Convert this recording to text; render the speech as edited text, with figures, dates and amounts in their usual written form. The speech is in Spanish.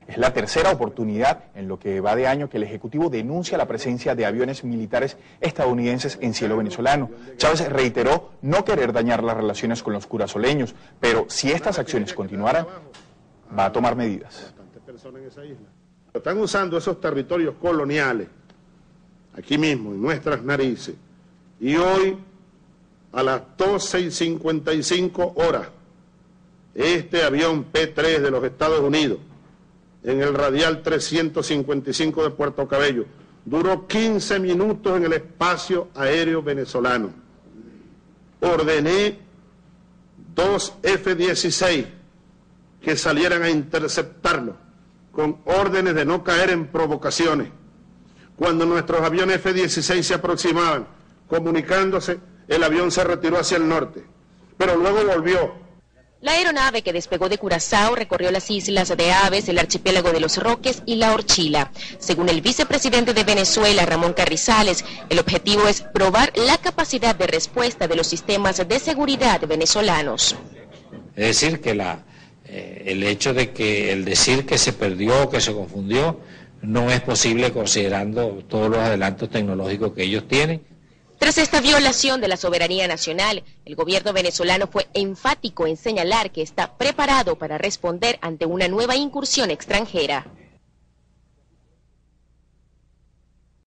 Es la tercera oportunidad en lo que va de año que el Ejecutivo denuncia la presencia de aviones militares estadounidenses en cielo venezolano. Chávez reiteró no querer dañar las relaciones con los curazoleños, pero si estas acciones continuaran, va a tomar medidas. Están usando esos territorios coloniales, aquí mismo, en nuestras narices, y hoy, a las 12:55 horas, este avión P-3 de los Estados Unidos, en el radial 355 de Puerto Cabello, duró 15 minutos en el espacio aéreo venezolano. Ordené 2 F-16 que salieran a interceptarlo, con órdenes de no caer en provocaciones. Cuando nuestros aviones F-16 se aproximaban, comunicándose, el avión se retiró hacia el norte, pero luego volvió. La aeronave que despegó de Curazao recorrió las islas de Aves, el archipiélago de Los Roques y La Orchila. Según el vicepresidente de Venezuela, Ramón Carrizales, el objetivo es probar la capacidad de respuesta de los sistemas de seguridad venezolanos. Es decir, que el hecho de que el decir que se perdió, que se confundió, no es posible considerando todos los adelantos tecnológicos que ellos tienen. Tras esta violación de la soberanía nacional, el gobierno venezolano fue enfático en señalar que está preparado para responder ante una nueva incursión extranjera.